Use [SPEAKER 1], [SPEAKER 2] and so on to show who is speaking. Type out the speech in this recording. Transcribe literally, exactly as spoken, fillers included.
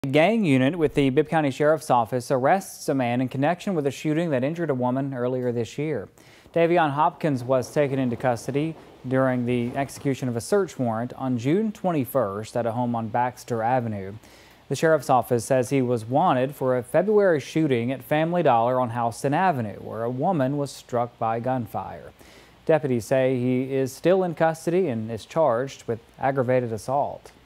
[SPEAKER 1] A gang unit with the Bibb County Sheriff's Office arrests a man in connection with a shooting that injured a woman earlier this year. Davion Hopkins was taken into custody during the execution of a search warrant on June twenty-first at a home on Baxter Avenue. The Sheriff's Office says he was wanted for a February shooting at Family Dollar on Houston Avenue, where a woman was struck by gunfire. Deputies say he is still in custody and is charged with aggravated assault.